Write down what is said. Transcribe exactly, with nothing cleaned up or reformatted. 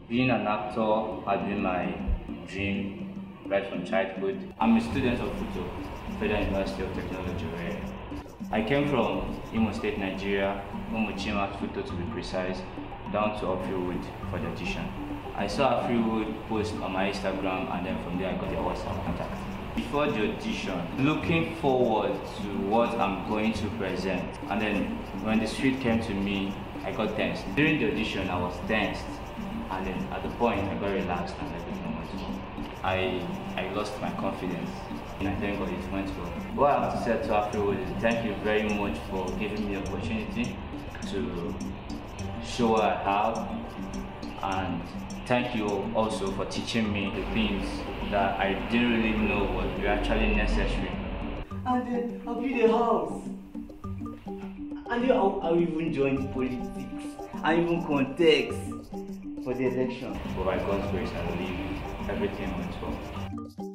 Being an actor has been my dream right from childhood. I'm a student of Futo, Federal University of Technology. Where I came from Imo State, Nigeria, Umuchima, Futo to be precise, down to Afriwood for the audition. I saw Afriwood post on my Instagram, and then from there I got their WhatsApp contact. Before the audition, looking forward to what I'm going to present, and then when the script came to me, I got tensed. During the audition, I was tensed, and then at the point, I got relaxed and everything went well. I, I lost my confidence, and I thank God it went well. What I have to say to Afriwood is thank you very much for giving me the opportunity to show what I have, and thank you also for teaching me the things that I didn't really know were actually necessary. And then I'll build a house. And then I'll, I'll even join politics and even contest for the election. But by God's grace, I believe everything went well.